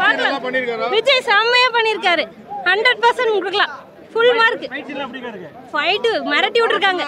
விஜய் செம்மையா பண்ணிருக்காரு 100% கொடுக்கலாம் ஃபுல் மார்க் ஃபைட் மிரட்டி விட்டுருக்காங்க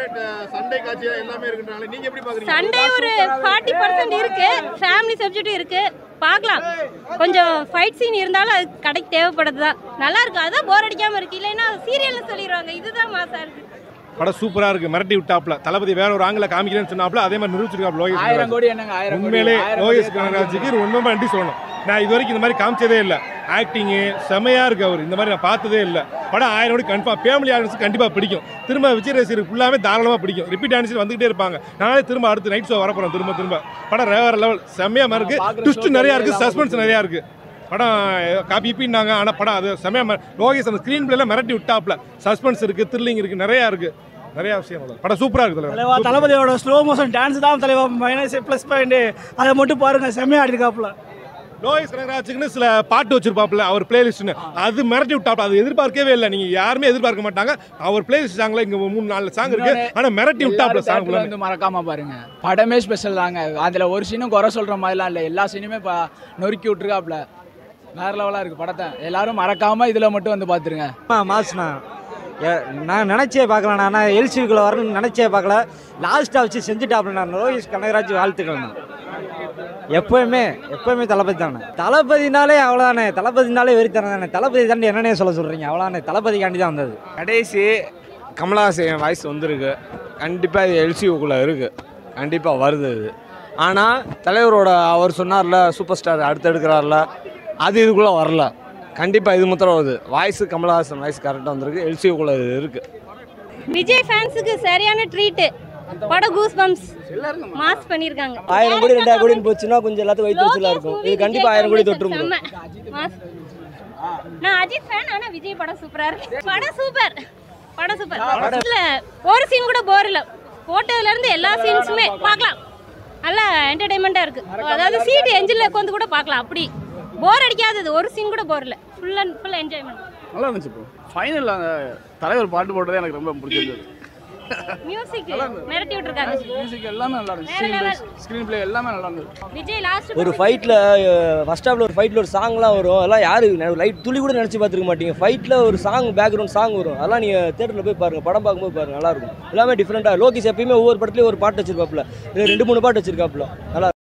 சண்டே ஒரு 40% இருக்கு ஃபேமிலி சப்ஜெக்ட் இருக்கு பார்க்கலாம் கொஞ்சம் ஃபைட் சீன் இருந்தாலும் அது கடைக்கு தேவைப்படுது தான் நல்லா இருக்கு அதான் போர் அடிக்காம இருக்கு இல்லைன்னா சீரியல்ல சொல்லிடுவாங்க இதுதான் மாசா இருக்கு படம் சூப்பரா இருக்கு மிரட்டி விட்டாப்ல தளபதி வேற ஒரு ஆங்கில காமிக்கிறேன்னு சொன்னாப்ல அதே மாதிரி நிரூபிச்சிருக்காப்ல லோகேஷ் 1000 கோடி என்னங்க உண்மையிலே லோகேஷ் கனகராஜுக்கு ரொம்ப நன்றி சொல்லணும் நான் இது வரைக்கும் இந்த மாதிரி காமிச்சதே இல்லை ஆக்டிங்கு செமையா இருக்கு அவர் இந்த மாதிரி நான் பார்த்ததே இல்லை படம் 1000 கோடி கன்ஃபார்ம் ஃபேமிலி ஆடியன்ஸ் கண்டிப்பாக பிடிக்கும் திரும்ப விஜய் ரசிகருக்கு ஃபுல்லாமே தாராளமாக பிடிக்கும் ரிப்பீட் ஆடியன்ஸ் வந்துகிட்டே இருப்பாங்க நானே திரும்ப அடுத்து நைட் ஷோ வரப்போறோம் திரும்ப படம் வேற லெவல் செமையாக இருக்கு ட்விஸ்ட் நிறையா இருக்கு சஸ்பென்ஸ் நிறையா இருக்கு படம் காப்பி இப்பின்னாங்க ஆனால் படம் அது செமையாக லோகேஷ் அந்த ஸ்க்ரீன் பிளேல மிரட்டி விட்டாப்ல சஸ்பென்ஸ் இருக்கு த்ரில்லிங் இருக்கு நிறையா இருக்கு நிறைய விஷயம் படம் சூப்பரா இருக்கு தலைவா தளபதியோட ஸ்லோ மோஷன் டான்ஸ் தான் தலைவா மைனஸ் ப்ளஸ் பாயிண்ட் அதை மட்டும் பாருங்க செம்மையா ஆடிருக்காப்ல லோகேஷ் கனகராஜுக்குன்னு சில பாட்டு வச்சிருப்பாப்ல அவர் பிளேலிஸ்ட்னு அது மிரட்டி விட்டாப்ல அது எதிர்பார்க்கவே இல்லை நீங்க யாருமே எதிர்பார்க்க மாட்டாங்க அவர் பிளேலிஸ்ட் சாங்ல இங்க 3-4 சாங் இருக்கு ஆனா மிரட்டி விட்டாப்ல சாங் வந்து மறக்காம பாருங்க படமே ஸ்பெஷல் தாங்க அதுல ஒரு சீனும் குறை சொல்ற மாதிரிலாம் இல்லை எல்லா சீனுமே நொறுக்கி விட்டுருக்காப்ல வேற லெவலா இருக்கு படத்தை எல்லாரும் மறக்காம இதுல மட்டும் வந்து பாத்துருங்க மாஸ்னா நான் நினச்சே பார்க்கல நான் எல்சிக்குள்ளே வரணும்னு நினச்சே பார்க்கல லாஸ்ட்டாக வச்சு செஞ்சுட்டாப்ல நான் லோகேஷ் கனகராஜ் வாழ்த்துக்கள் நான் எப்போயுமே தளபதி தானே தளபதினாலே அவ்வளோதானே தளபதினாலே வெறித்தனம் தானே தளபதி தாண்டி என்னன்னே சொல்கிறீங்க அவ்வளோதானே தளபதிக்காண்டி தான் வந்தது கடைசி கமலஹாசன் வாய்ஸ் வந்திருக்கு கண்டிப்பாக இது எல்சிக்குள்ளே இருக்குது கண்டிப்பாக வருது இது ஆனால் தலைவரோட அவர் சொன்னார்ல சூப்பர் ஸ்டார் அடுத்து எடுக்கிறார்ல அது இதுக்குள்ளே வரல கண்டிப்பாக இது மாத்திரம் வருது வாய்ஸ் கமலஹாசன் வாய்ஸ் கரெக்டாக வந்திருக்கு எல்சிக்குள்ளே இது இருக்குது விஜய் ஃபேன்ஸுக்கு சரியான ட்ரீட் படம் கூஸ் பம்ப்ஸ் மாஸ் பண்ணிருக்காங்க 1000 கோடி 2000 கோடி போச்சுன்னா கொஞ்சம் எல்லாத்துக்கும் வயிற்று வச்சுலாம் இருக்கும் இது கண்டிப்பாக 1000 கோடி தொட்டுரும் நான் அஜித் ஃபேன் ஆனா விஜய் படம் சூப்பரா இருக்கு படம் சூப்பர் படத்துல ஒரு சீன் கூட போர் இல்ல போட்டதுல இருந்து எல்லா சீன்ஸுமே பார்க்கலாம் நல்லா என்டர்டெயின்மெண்டா இருக்கு அதாவது சீட் என்ஜின்ல உட்காந்து கூட பார்க்கலாம் அப்படி போர் அடிக்காதது ஒரு சீன் கூட போர் இல்ல ஃபுல் என்ஜாய்மெண்ட் நல்லா இருந்துச்சு ப்ரோ ஃபைனல் அந்த தலைவர் பாட்டு போட்டதே எனக்கு ரொம்ப பிடிச்சிருந்தது மியூசிக் மிரட்டி விட்டுருக்காங்க மியூசிக் எல்லாமே நல்லா இருந்துச்சு ஸ்கிரீன் பிளே எல்லாமே நல்லா இருந்துச்சு விஜய் லாஸ்ட் ஒரு ஃபைட்டில் ஃபர்ஸ்ட் ஹாஃபில் ஒரு ஃபைட்டில் ஒரு சாங்லாம் வரும் அதெல்லாம் யாரு லைட் துளி கூட நினச்சி பார்த்துருக்க மாட்டீங்க ஃபைட்டில் ஒரு சாங் பேக்ரவுண்ட் சாங் வரும் அதெல்லாம் நீங்கள் தேட்டரில் போய் பாருங்கள் படம் பார்க்கும்போது பாருங்கள் நல்லாயிருக்கும் எல்லாமே டிஃப்ரெண்ட்டாக லோகேஷ் எப்பயுமே ஒவ்வொரு படத்துலையும் ஒரு பாட்டு வச்சிருக்காப்புல 2-3 பாட்டு வச்சிருக்காப்புல நல்லா